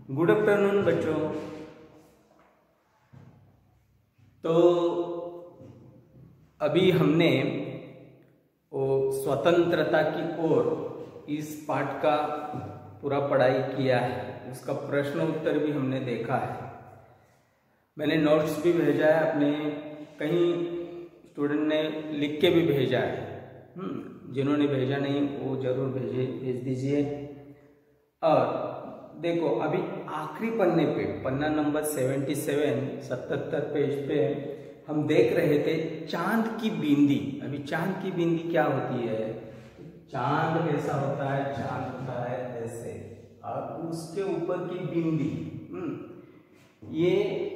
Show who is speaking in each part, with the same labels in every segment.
Speaker 1: Good afternoon बच्चों। तो अभी हमने वो स्वतंत्रता की ओर इस पाठ का पूरा पढ़ाई किया है, उसका प्रश्न उत्तर भी हमने देखा है। मैंने नोट्स भी भेजा है, अपने कहीं स्टूडेंट ने लिख के भी भेजा है। जिन्होंने भेजा नहीं वो जरूर भेज दीजिए। और देखो अभी आखिरी पन्ने पे, पन्ना नंबर 77 पेज पे हम देख रहे थे चांद की बिंदी। अभी चांद की बिंदी क्या होती है? चांद कैसा होता है? चांद होता है ऐसे, और उसके ऊपर की बिंदी ये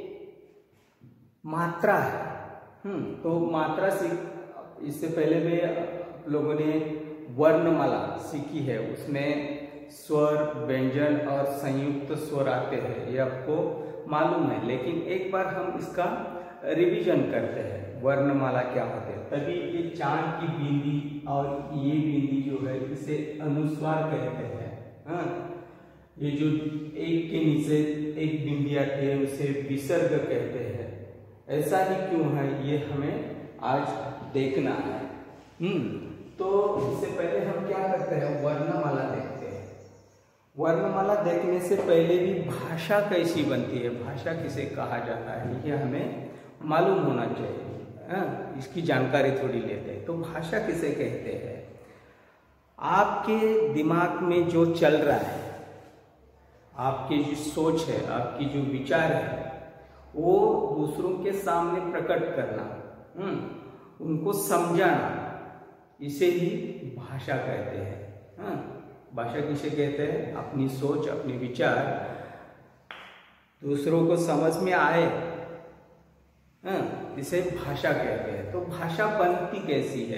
Speaker 1: मात्रा है। तो मात्रा से इससे पहले भी लोगों ने वर्णमाला सीखी है, उसमें स्वर, व्यंजन और संयुक्त स्वर आते हैं, ये आपको मालूम है। लेकिन एक बार हम इसका रिवीजन करते हैं, वर्णमाला क्या होते हैं। तभी ये चांद की बिंदी और ये बिंदी जो है इसे अनुस्वार कहते हैं। ये जो एक के नीचे एक बिंदी आती है उसे विसर्ग कहते हैं। ऐसा ही क्यों है ये हमें आज देखना है। तो इससे पहले हम क्या करते हैं, वर्णमाला देखते हैं। वर्णमाला देखने से पहले भी भाषा कैसी बनती है, भाषा किसे कहा जाता है, ये हमें मालूम होना चाहिए। इसकी जानकारी थोड़ी लेते हैं। तो भाषा किसे कहते हैं? आपके दिमाग में जो चल रहा है, आपकी जो सोच है, आपकी जो विचार है, वो दूसरों के सामने प्रकट करना, उनको समझाना, इसे ही भाषा कहते हैं। भाषा किसे कहते हैं? अपनी सोच, अपने विचार दूसरों को समझ में आए, इसे भाषा कहते हैं। तो भाषा बनती कैसी है?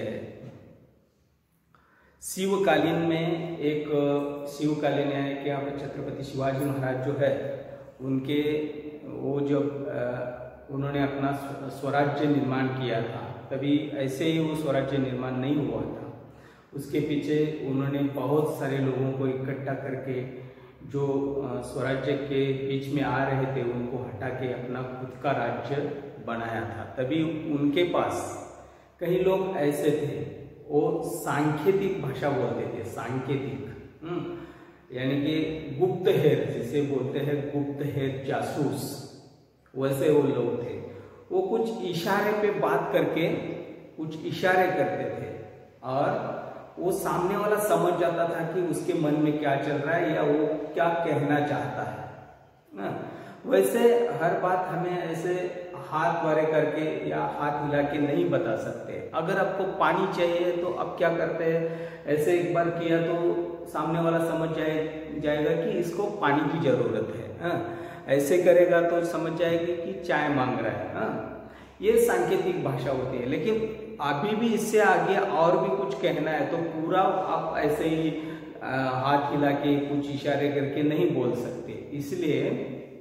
Speaker 1: शिवकालीन में शिवकालीन है कि यहाँ पर छत्रपति शिवाजी महाराज जो है उनके वो जब उन्होंने अपना स्वराज्य निर्माण किया था, तभी ऐसे ही वो स्वराज्य निर्माण नहीं हुआ था। उसके पीछे उन्होंने बहुत सारे लोगों को इकट्ठा करके जो स्वराज्य के बीच में आ रहे थे उनको हटा के अपना खुद का राज्य बनाया था। तभी उनके पास कई लोग ऐसे थे, वो सांकेतिक भाषा बोलते थे। सांकेतिक यानी कि गुप्तहेर जिसे बोलते हैं, गुप्तहेर जासूस, वैसे वो लोग थे। वो कुछ इशारे पे बात करके कुछ इशारे करते थे और वो सामने वाला समझ जाता था कि उसके मन में क्या चल रहा है या वो क्या कहना चाहता है। वैसे हर बात हमें ऐसे हाथ द्वारे करके या हाथ हिला के नहीं बता सकते। अगर आपको पानी चाहिए तो आप क्या करते हैं, ऐसे एक बार किया तो सामने वाला समझ जाएगा कि इसको पानी की जरूरत है। ऐसे करेगा तो समझ जाएगी कि चाय मांग रहा है। ये सांकेतिक भाषा होती है। लेकिन अभी भी इससे आगे और भी कुछ कहना है तो पूरा आप ऐसे ही हाथ हिला के कुछ इशारे करके नहीं बोल सकते, इसलिए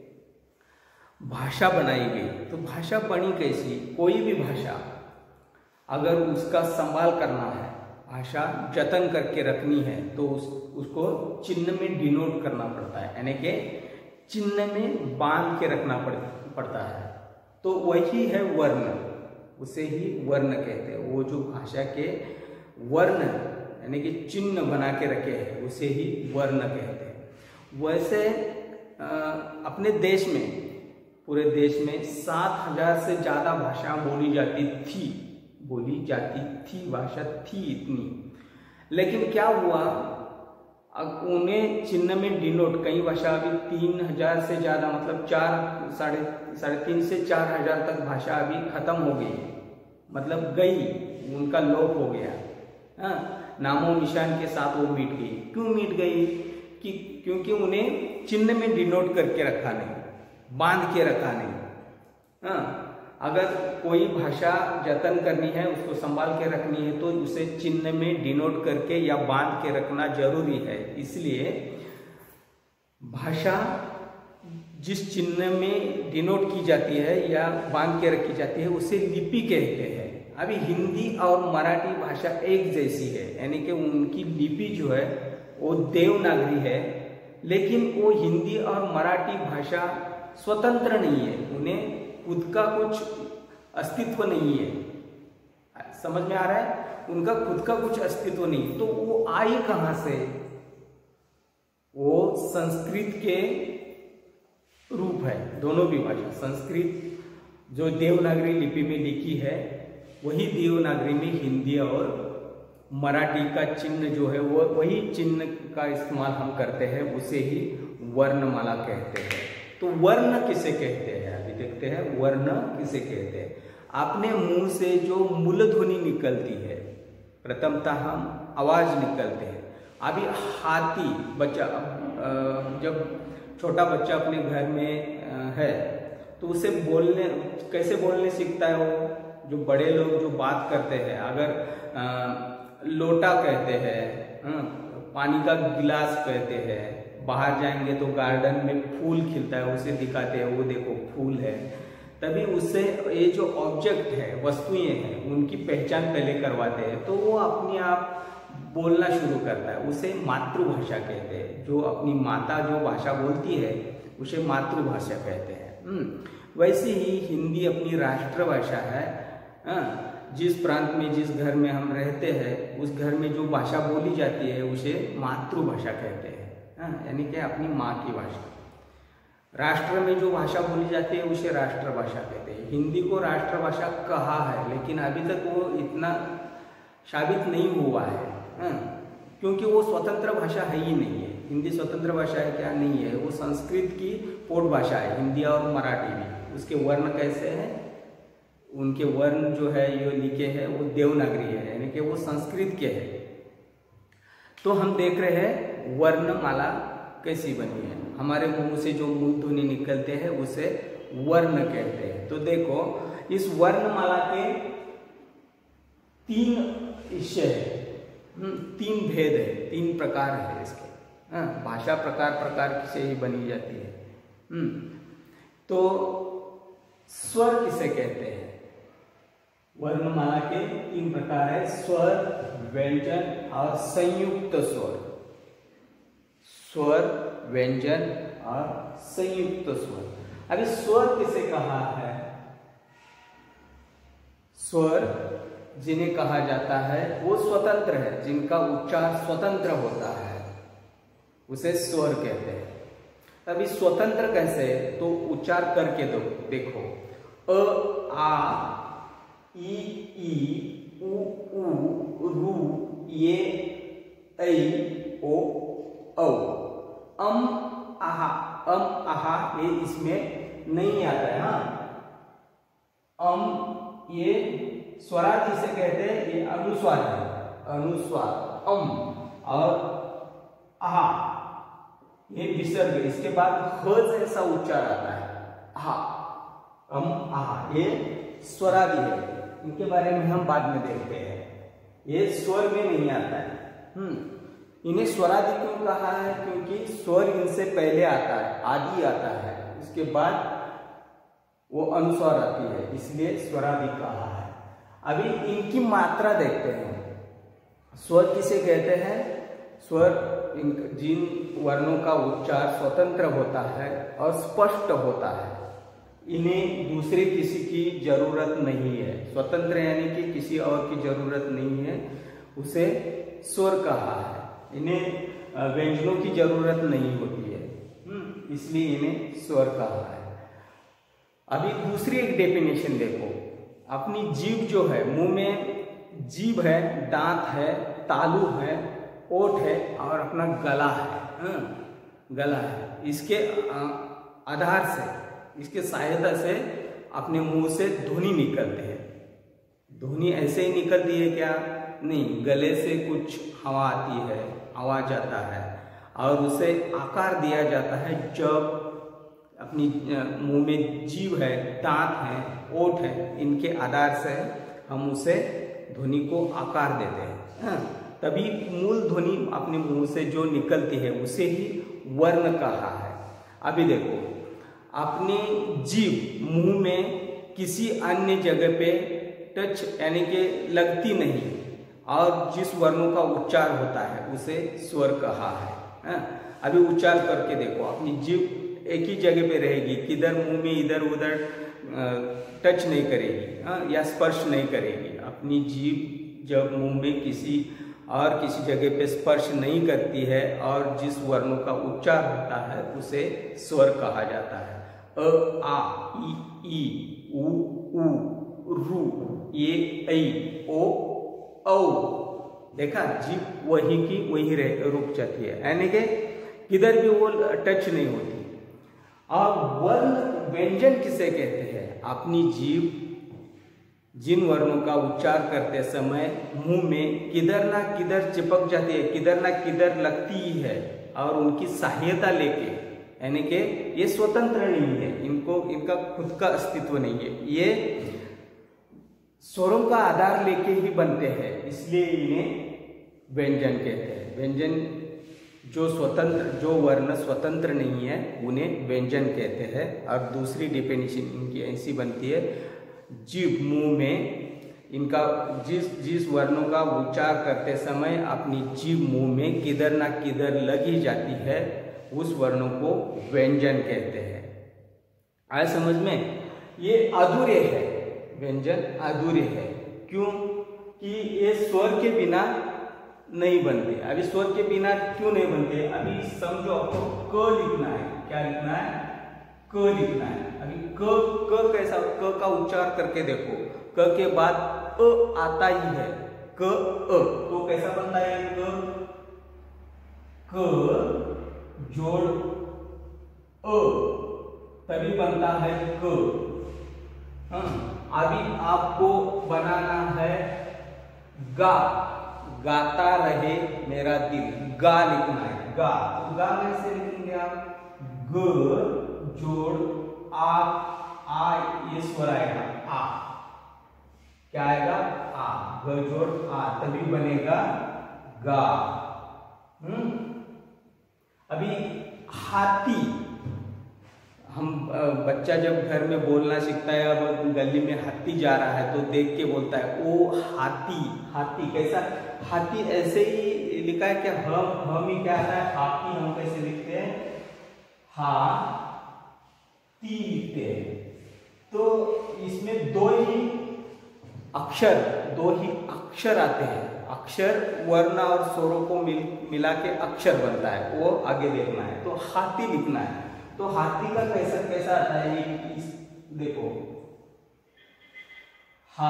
Speaker 1: भाषा बनाई गई। तो भाषा बनी कैसी? कोई भी भाषा अगर उसका संभाल करना है, भाषा जतन करके रखनी है, तो उसको चिन्ह में डिनोट करना पड़ता है, यानी कि चिन्ह में बांध के रखना पड़ता है। तो वही है वर्ण, उसे ही वर्ण कहते हैं। वो जो भाषा के वर्ण यानी कि चिन्ह बना के रखे हैं उसे ही वर्ण कहते हैं। वैसे अपने देश में, पूरे देश में 7000 से ज्यादा भाषा बोली जाती थी, भाषा थी इतनी। लेकिन क्या हुआ, अब उन्हें चिन्ह में डिनोट, कई भाषा अभी 3000 से ज्यादा, मतलब साढ़े तीन से 4000 तक भाषा अभी खत्म हो गई, मतलब गई, उनका लोप हो गया। नामो निशान के साथ वो मिट गई। क्यों मिट गई? क्योंकि उन्हें चिन्ह में डिनोट करके रखा नहीं, बांध के रखा नहीं। अगर कोई भाषा जतन करनी है, उसको संभाल के रखनी है, तो उसे चिन्ह में डिनोट करके या बांध के रखना जरूरी है। इसलिए भाषा जिस चिन्ह में डिनोट की जाती है या बांध के रखी जाती है उसे लिपि कहते हैं। अभी हिंदी और मराठी भाषा एक जैसी है, यानी कि उनकी लिपि जो है वो देवनागरी है, लेकिन वो हिंदी और मराठी भाषा स्वतंत्र नहीं है, उन्हें खुद का कुछ अस्तित्व नहीं है। समझ में आ रहा है? उनका खुद का कुछ अस्तित्व नहीं, तो वो आई कहां से? वो संस्कृत के रूप है, दोनों भी भाषा। संस्कृत जो देवनागरी लिपि में लिखी है, वही देवनागरी में हिंदी और मराठी का चिन्ह जो है वो वही चिन्ह का इस्तेमाल हम करते हैं, उसे ही वर्णमाला कहते हैं। तो वर्ण किसे कहते हैं, अभी देखते हैं वर्ण किसे कहते हैं। अपने मुंह से जो मूल ध्वनि निकलती है, प्रथमतः हम आवाज निकलते हैं। अभी हाथी बच्चा, जब छोटा बच्चा अपने घर में है तो उसे कैसे बोलने सीखता है? वो जो बड़े लोग जो बात करते हैं, अगर लोटा कहते हैं, पानी का गिलास कहते हैं, बाहर जाएंगे तो गार्डन में फूल खिलता है उसे दिखाते हैं, वो देखो फूल है, तभी उससे ये जो ऑब्जेक्ट है, वस्तुएं हैं, उनकी पहचान पहले करवाते हैं, तो वो अपने आप बोलना शुरू करता है। उसे मातृभाषा कहते हैं। जो अपनी माता जो भाषा बोलती है उसे मातृभाषा कहते हैं। वैसे ही हिंदी अपनी राष्ट्रभाषा है। जिस प्रांत में, जिस घर में हम रहते हैं, उस घर में जो भाषा बोली जाती है उसे मातृभाषा कहते हैं, यानी कि अपनी माँ की भाषा। राष्ट्र में जो भाषा बोली जाती है उसे राष्ट्रभाषा कहते हैं। हिंदी को राष्ट्रभाषा कहा है, लेकिन अभी तक वो इतना साबित नहीं हुआ है, क्योंकि वो स्वतंत्र भाषा है ही नहीं है। हिंदी स्वतंत्र भाषा है क्या? नहीं है। वो संस्कृत की पोट भाषा है, हिंदी और मराठी भी। उसके वर्ण कैसे हैं? उनके वर्ण जो है ये लिखे हैं वो देवनागरी है, यानी कि वो संस्कृत के हैं। तो हम देख रहे हैं वर्णमाला कैसी बनी है। हमारे मुंह से जो मूल ध्वनि निकलते हैं उसे वर्ण कहते हैं। तो देखो, इस वर्णमाला के 3 हिस्से हैं, 3 भेद है, 3 प्रकार है इसके। भाषा प्रकार से ही बनी जाती है। तो स्वर किसे कहते हैं? वर्णमाला के 3 प्रकार है, स्वर, व्यंजन और संयुक्त स्वर। स्वर, व्यंजन और संयुक्त स्वर। अभी स्वर किसे कहा है? स्वर जिन्हें कहा जाता है वो स्वतंत्र है, जिनका उच्चार स्वतंत्र होता है, उसे स्वर कहते हैं। अभी स्वतंत्र कैसे? तो उच्चार करके देखो, अ, आ, ई, उ, रू, ये, ऐ, ओ, औ। अम, आहा ये इसमें नहीं आता है। ये स्वराज जिसे कहते हैं, ये अनुस्वार है, अनुस्वार अम। और आहा ये विसर्ग, इसके बाद ह जैसा उच्चार आता है, आहा, अम, आहा, ये स्वरादि है। इनके बारे में हम बाद में देखते हैं। ये स्वर में नहीं आता है। इन्हें स्वरादि क्यों कहा है? क्योंकि स्वर इनसे पहले आता है, आदि आता है, इसके बाद वो अनुस्वार आती है, इसलिए स्वरादि कहा है। अभी इनकी मात्रा देखते हैं। स्वर किसे कहते हैं? स्वर जिन वर्णों का उच्चार स्वतंत्र होता है और स्पष्ट होता है, इन्हें दूसरे किसी की जरूरत नहीं है। स्वतंत्र यानी कि किसी और की जरूरत नहीं है, उसे स्वर कहा है। इन्हें व्यंजनों की जरूरत नहीं होती है, इसलिए इन्हें स्वर कहा है। अभी दूसरी एक डेफिनेशन देखो। अपनी जीभ जो है, मुंह में जीभ है, दांत है, तालू है, ओठ है और अपना गला है, गला है। इसके आधार से, इसके सहायता से अपने मुंह से ध्वनि निकलती है। ध्वनि ऐसे ही निकलती है क्या? नहीं, गले से कुछ हवा आती है, आवाज आता है और उसे आकार दिया जाता है जब अपनी मुंह में जीभ है, दांत है, ओठ है, इनके आधार से हम उसे ध्वनि को आकार देते हैं। तभी मूल ध्वनि अपने मुंह से जो निकलती है उसे ही वर्ण कहा है। अभी देखो, अपनी जीभ मुंह में किसी अन्य जगह पे टच यानी कि लगती नहीं और जिस वर्णों का उच्चार होता है उसे स्वर कहा है। अभी उच्चार करके देखो, अपनी जीभ एक ही जगह पे रहेगी, किधर मुंह में इधर उधर टच नहीं करेगी या स्पर्श नहीं करेगी। अपनी जीभ जब मुंह में किसी जगह पे स्पर्श नहीं करती है और जिस वर्णों का उच्चार होता है उसे स्वर कहा जाता है। अ, आ, ई, उ, रु, ए, ऐ, ओ, औ। देखा, जीभ वही की वही रुक जाती है, यानी कि किधर भी वो टच नहीं होती। और वर्ण व्यंजन किसे कहते हैं? अपनी जीभ जिन वर्णों का उच्चार करते समय मुंह में किधर ना किधर चिपक जाती है, किधर ना किधर लगती है और उनकी सहायता लेके, यानी कि ये स्वतंत्र नहीं है, इनका खुद का अस्तित्व नहीं है, ये स्वरों का आधार लेके ही बनते हैं, इसलिए इन्हें व्यंजन कहते हैं। व्यंजन जो वर्ण स्वतंत्र नहीं है उन्हें व्यंजन कहते हैं। और दूसरी डेफिनेशन इनकी ऐसी बनती है, जीभ मुंह में इनका जिस वर्णों का उच्चार करते समय अपनी जीभ मुंह में किधर ना किधर लगी जाती है उस वर्णों को व्यंजन कहते हैं। आया समझ में? ये अधूरे है, व्यंजन अधूरे है। क्यों? कि ये स्वर के बिना नहीं बनते। अभी स्वर के बिना क्यों नहीं बनते? अभी समझो, आपको क लिखना है। क्या लिखना है? क लिखना है। अभी क कैसा? क का उच्चार करके देखो, क के बाद अ आता ही है, क अ, तो कैसा बनता है? क जोड़ अ, तभी बनता है क। अभी आपको बनाना है गा, गाता रहे मेरा दिल, गा लिखना है, गा। तो गा कैसे लिखेंगे आप? ग जोड़ आ, ये स्वर आएगा आ। क्या आएगा? आ। ग जोड़ आ, तभी बनेगा गा। अभी हाथी, हम बच्चा जब घर में बोलना सीखता है, अब गली में हाथी जा रहा है तो देख के बोलता है ओ हाथी। हाथी कैसा? हाथी ऐसे ही लिखा है कि हम ही क्या आता है? हाथी हम कैसे लिखते हैं? हाथी लिखते हैं। तो इसमें दो ही अक्षर आते हैं। अक्षर वर्ण और स्वरों को मिला के अक्षर बनता है, वो आगे देखना है। तो हाथी लिखना है। तो हाथी का कैसा आता है? देखो, हा,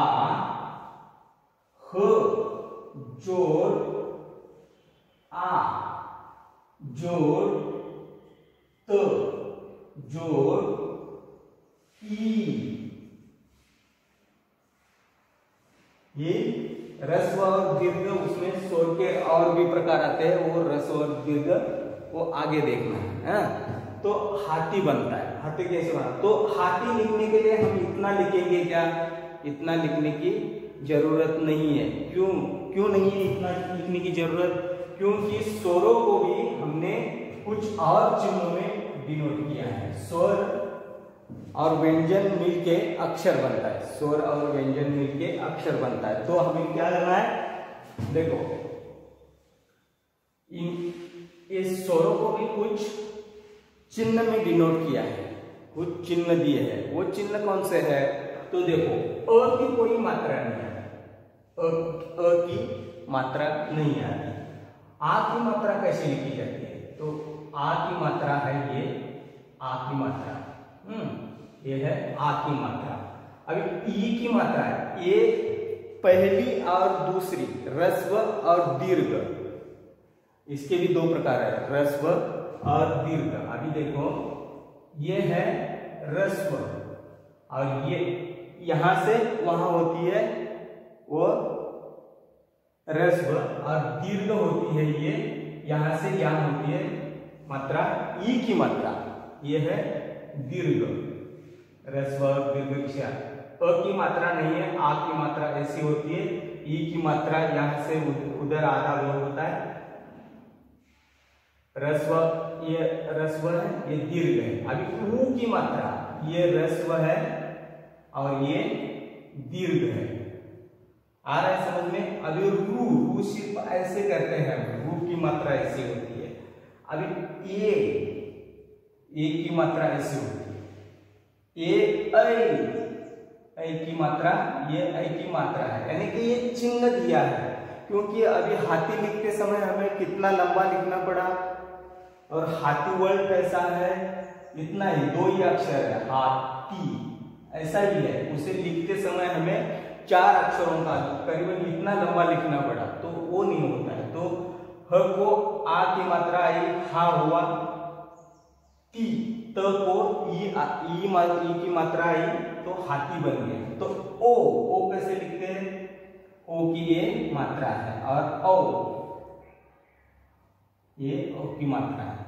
Speaker 1: ह जोड़ आ, जोड़ त, जोड़ ई। ये रस्व और दीर्घ, उसमें स्वर के और भी प्रकार आते हैं, वो रस्व और दीर्घ वो आगे देखना है। तो हाथी बनता है। हाथी कैसे बना? तो हाथी लिखने के लिए हम इतना लिखेंगे क्या? इतना लिखने की जरूरत नहीं है। क्यों नहीं है इतना लिखने की जरूरत? क्योंकि स्वरों को भी हमने कुछ और चिन्हों में डिनोट किया है। स्वर और व्यंजन मिलके अक्षर बनता है, स्वर और व्यंजन मिलके अक्षर बनता है। तो हमें क्या करना है? देखो, इस स्वरों को भी कुछ चिन्ह में डिनोट किया है, कुछ चिन्ह दिए हैं। वो चिन्ह कौन से है? तो देखो, अ की कोई मात्रा नहीं है, अ की मात्रा नहीं आती। आ की मात्रा कैसे लिखी जाती है? तो आ की मात्रा है ये, आ की मात्रा, ये है आ की मात्रा। अभी ई की मात्रा है, ये पहली और दूसरी, ह्रस्व और दीर्घ, इसके भी दो प्रकार है, ह्रस्व और दीर्घ। अभी देखो, ये है ह्रस्व और ये यहां से वहां होती है वो ह्रस्व, और दीर्घ होती है ये यहां से यहां होती है मात्रा ई की मात्रा, ये है दीर्घ। ह्रस्व और दीर्घ किसे? अ की मात्रा नहीं है, आ की मात्रा ऐसी होती है, ई की मात्रा यहां से उधर आधा वो होता है। ह्रस्व, ये ह्रस्व है, ये दीर्घ है। अभी ऊ की मात्रा, ये ह्रस्व है और ये दीर्घ है। आ रहा है समझ में? अभी रू सिर्फ ऐसे करते हैं, रू की मात्रा ऐसी होती है। अभी ए की मात्रा ऐसे होती है, ऐ की मात्रा, ये ऐ की मात्रा है, यानी कि ये चिन्ह दिया है। क्योंकि अभी हाथी लिखते समय हमें कितना लंबा लिखना पड़ा, और हाथी वर्ड कैसा है, इतना ही, 2 ही अक्षर है, हाथी ऐसा ही है। उसे लिखते समय हमें 4 अक्षरों का करीबन इतना लंबा लिखना पड़ा, तो वो नहीं होता है। तो ह को आ की मात्रा आई, हा हुआ, ती त को ई की मात्रा आई, तो हाथी बन गया। तो ओ कैसे लिखते हैं, ओ की ये मात्रा है, और औ ये ओ की मात्रा है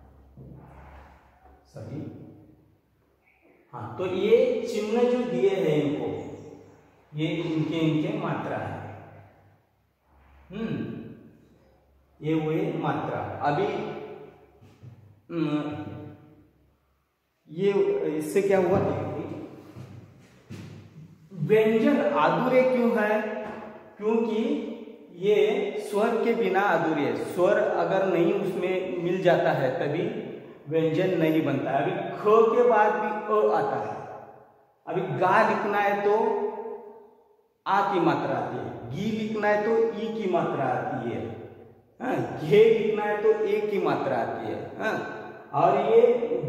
Speaker 1: सभी। हाँ, तो ये चिन्ह जो दिए हैं इनको, ये इनके मात्रा है। ये हुए मात्रा। अभी ये इससे क्या हुआ, व्यंजन अधूरे क्यों है, क्योंकि ये स्वर के बिना अधूरे है। स्वर अगर नहीं उसमें मिल जाता है तभी व्यंजन नहीं बनता है। अभी ख के बाद भी अ आता है। अभी गा लिखना है तो आ की मात्रा आती है, गी लिखना है तो ई की मात्रा आती है, घे लिखना है तो ए की मात्रा आती है। और ये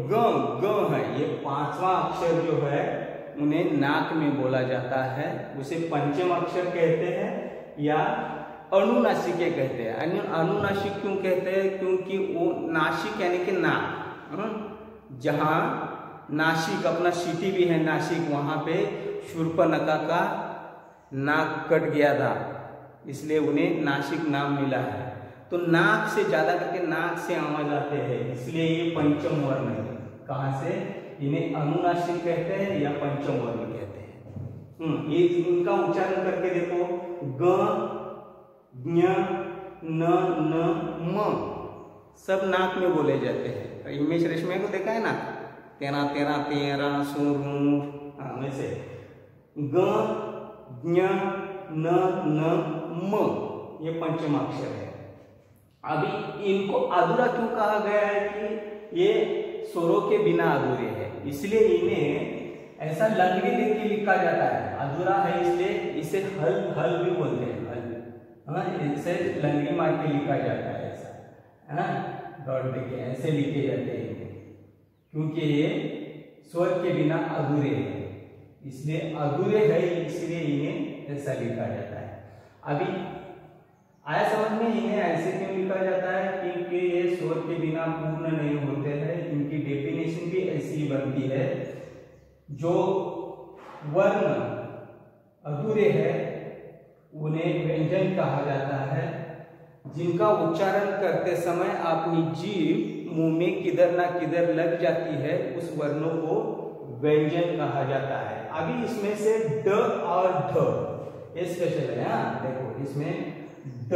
Speaker 1: ग है, ये 5वां अक्षर जो है उन्हें नाक में बोला जाता है, उसे पंचम अक्षर कहते हैं या अनुनासिके कहते हैं। अनुनासिक क्यों कहते हैं, क्योंकि वो नासिक यानी कि नाक, जहाँ नासिक अपना सिटी भी है नासिक, वहां पे शूर्पणखा का नाक कट गया था, इसलिए उन्हें नासिक नाम मिला है। तो नाक से ज्यादा करके नाक से आवाज आते हैं, इसलिए ये पंचम वर्ण है। कहाँ से, इन्हें अनुनासिक कहते हैं या पंचम वर्ण कहते हैं। ये इनका उच्चारण करके देखो, ग ज्ञ न म सब नाक में बोले जाते हैं। हिमेश रेशमिया को देखा है ना, तेरा तेरा तेरा सुर, वैसे ग ज्ञ न म ये पंचम अक्षर है। अभी इनको अधूरा क्यों कहा गया है, कि ये स्वरों के बिना अधूरे है, इसलिए इन्हें ऐसा लंगड़ी लेके लिखा जाता है। अधूरा है इसलिए इसे हल भी बोलते हैं, इसे लंगड़ी मार के लिखा जाता है, ऐसा है ना, डॉट देके ऐसे लिखे जाते हैं, क्योंकि ये स्वर के बिना अधूरे है, इसलिए अधूरे है, इसलिए इन्हें ऐसा लिखा जाता है। अभी आया समझ में, इन्हें ऐसे क्यों लिखा जाता है, क्योंकि ये स्वर के बिना पूर्ण नहीं होते हैं। इनकी डेफिनेशन भी ऐसी बनती है, जो वर्ण अधूरे है उन्हें व्यंजन कहा जाता है, जिनका उच्चारण करते समय अपनी जीभ मुंह में किधर ना किधर लग जाती है, उस वर्णों को व्यंजन कहा जाता है। अभी इसमें से ड और ढ ये स्पेशल है। देखो इसमें ड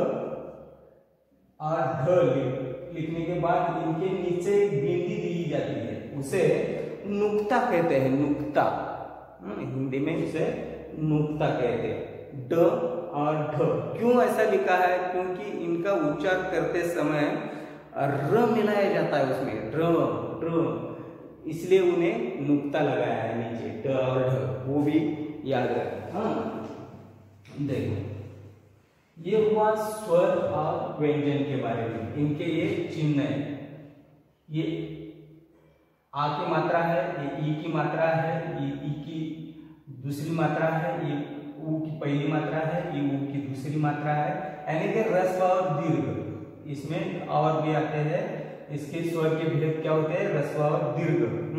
Speaker 1: और ढ लिखने के बाद इनके नीचे एक बिंदी दी जाती है, उसे नुक्ता कहते हैं। नुक्ता, हिंदी में उसे नुक्ता कहते हैं। ड और ढ क्यों ऐसा लिखा है, क्योंकि इनका उच्चार करते समय र मिलाया जाता है उसमें, ड्र, इसलिए उन्हें नुक्ता लगाया है नीचे, ड और ढ, वो भी याद रखें। देखो ये हुआ स्वर और व्यंजन के बारे में, इनके ये चिन्ह है। ये आ की मात्रा है, ये ई की मात्रा है, ये ई की दूसरी मात्रा है, ये ऊ की पहली मात्रा है, ये ऊ की दूसरी मात्रा है, यानी कि रस्व और दीर्घ इसमें और भी आते हैं। इसके स्वर के भेद क्या होते हैं, रस्व और दीर्घ।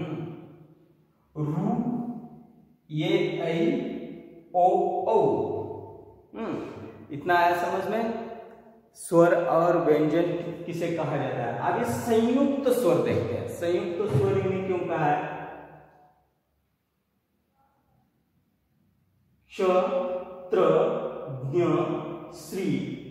Speaker 1: रू, ये ऐ, ओ, इतना आया समझ में। स्वर और व्यंजन किसे कहा जाता है। आगे संयुक्त स्वर देखते हैं। संयुक्त स्वर इन्हें क्यों कहा है, श, त्र, ज्ञ, श्री,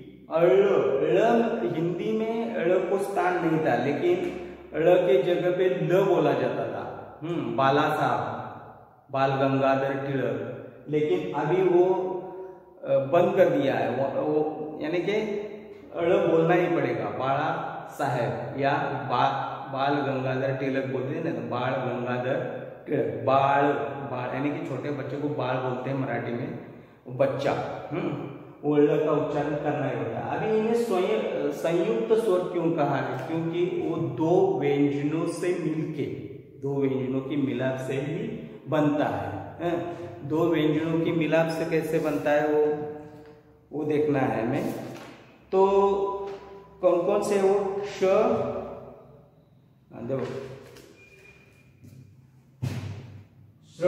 Speaker 1: ळ हिंदी में ळ को स्थान नहीं था, लेकिन ळ के जगह पे ल बोला जाता था। बाला साहब, बाल गंगाधर तिलक, लेकिन अभी वो बंद कर दिया है, वो यानी कि ळ बोलना ही पड़ेगा। बाला साहेब या बाल गंगाधर तिलक बोलते हैं ना, बाल गंगाधर तिलक, बाल यानी कि छोटे बच्चे को बाल बोलते हैं मराठी में, बच्चा। ओल्ड का उच्चारण करना ही होता है। अभी इन्हें संयुक्त स्वर क्यों कहा है? क्योंकि वो दो व्यंजनों से मिलके, दो व्यंजनों की मिलाप से ही बनता है। दो व्यंजनों की मिलाप से कैसे बनता है वो देखना है हमें। तो कौन कौन से वो श, देखो श्र,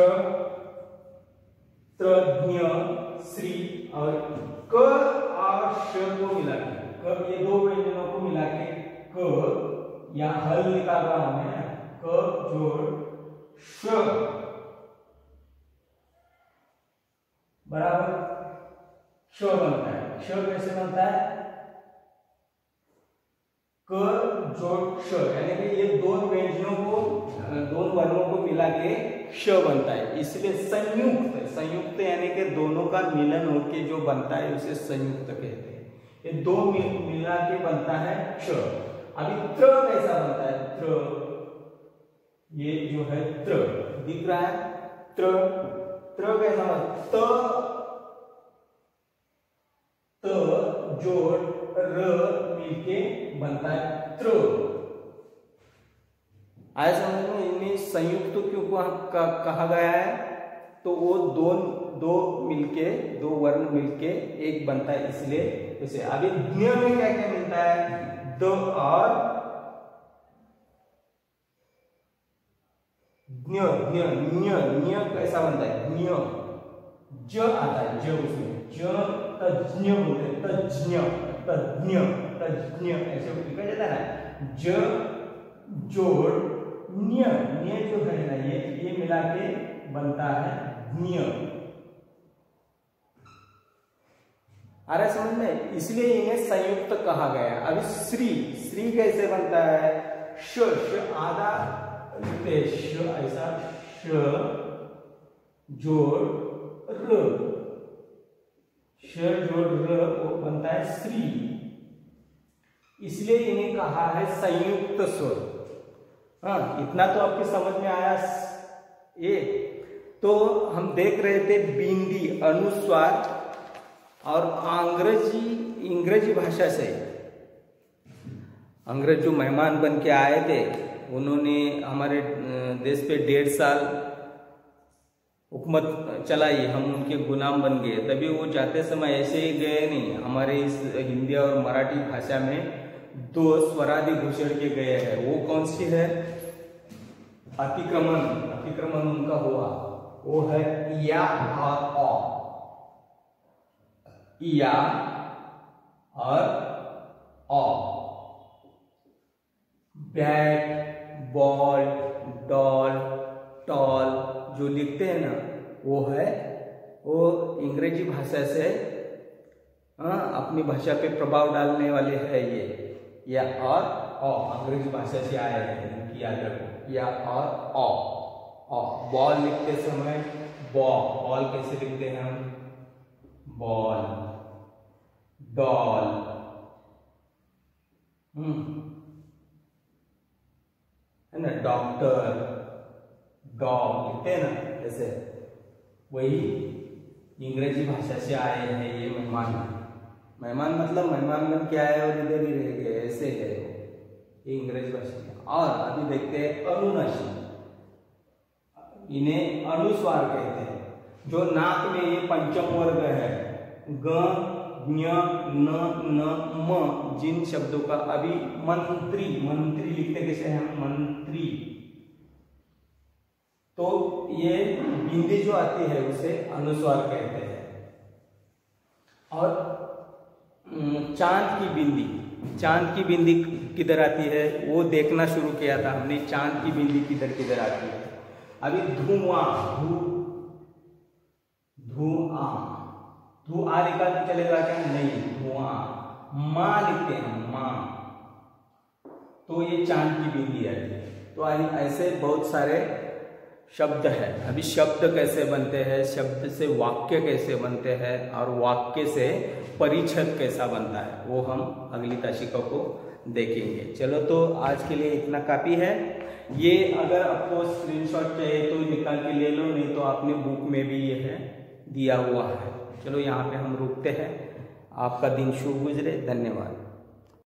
Speaker 1: त्र, श्री और क और श को मिला के, ये दो व्यंजनों को मिला के क, या हल निकाल रहा हूं मैं, क जोड़ श बराबर श बनता है। श कैसे बनता है? क जोड़ श, यानी कि ये दोनों व्यंजनों को, दोनों वर्णों को मिला के श बनता है, इसलिए संयुक्त यानी कि दोनों का मिलन होके जो बनता है उसे संयुक्त कहते हैं। ये दो मिला के बनता है श। अभी त्र कैसा बनता है? त्र, ये जो है त्र दिख रहा है, त्र कैसा बनता है? त जोड़ र मिलके बनता है त्र। आया समझ में? इन्हें संयुक्त क्यों कहा गया है? तो वो दो मिलके, दो वर्ण मिलके एक बनता है, इसलिए इसे। अभी ज्ञ में क्या क्या मिलता है? द और ज्ञ कैसा बनता है? ज्ञ, ज आता है, ज उसमें, ज तज्ञ बोलते हैं, तज्ञ ऐसे लिखा जाता है ना। ज जोड़ न्य जो है ना, ये मिला के बनता है ज्ञ। आ रहा समझ में? इसलिए इन्हें संयुक्त कहा गया है। अभी श्री कैसे बनता है? श आधा लिखते, श ऐसा, श जोड़ र, श जोड़ र बनता है श्री, इसलिए इन्हें कहा है संयुक्त स्वर। हाँ, इतना तो आपकी समझ में आया। ये तो हम देख रहे थे बिंदी, अनुस्वार और अंग्रेजी भाषा से। अंग्रेज जो मेहमान बन के आए थे, उन्होंने हमारे देश पे 1.5 साल हुकूमत चलाई, हम उनके गुलाम बन गए। तभी वो जाते समय ऐसे ही गए नहीं, हमारे इस हिंदी और मराठी भाषा में 2 स्वरादि घुसेड़ के गए हैं। वो कौन सी है? अतिक्रमण उनका हुआ, वो है या और औ, या और औ। बैट, बॉल, डॉल, टॉल जो लिखते हैं ना, वो अंग्रेजी भाषा से अपनी भाषा पे प्रभाव डालने वाले है ये। या और औ अंग्रेजी भाषा से आए हैं, इनकी याद रखो, या और औ। बॉल लिखते समय बॉल कैसे लिखते हैं हम? बॉल। डॉल, है ना, डॉक्टर, डॉग लिखते हैं ना, जैसे वही अंग्रेजी भाषा से आए हैं ये मेहमान मतलब मेहमान बन के आए और इधर ही रह गए, ऐसे है ये अंग्रेजी भाषा में। और अभी देखते हैं अनुनासिक, इन्हें अनुस्वार कहते हैं। जो नाक में ये पंचम वर्ग है, ग, ज्ञ, न, म, जिन शब्दों का अभी मंत्री लिखते कैसे हैं? मंत्री। तो ये बिंदी जो आती है उसे अनुस्वार कहते हैं। और चांद की बिंदी किधर आती है वो देखना शुरू किया था हमने। चांद की बिंदी किधर आती है? अभी धुआं लिखा तो चलेगा क्या? नहीं, धुआं। माँ लिखते हैं, माँ, तो ये चांद की बिंदी आती है। तो ऐसे बहुत सारे शब्द है। अभी शब्द कैसे बनते हैं, शब्द से वाक्य कैसे बनते हैं, और वाक्य से परिच्छेद कैसा बनता है, वो हम अगली ताशिका को देखेंगे। चलो तो आज के लिए इतना काफ़ी है। ये अगर आपको स्क्रीनशॉट चाहिए तो निकाल के ले लो, नहीं तो आपने बुक में भी ये है दिया हुआ है। चलो यहाँ पे हम रुकते हैं। आपका दिन शुभ गुजरे। धन्यवाद।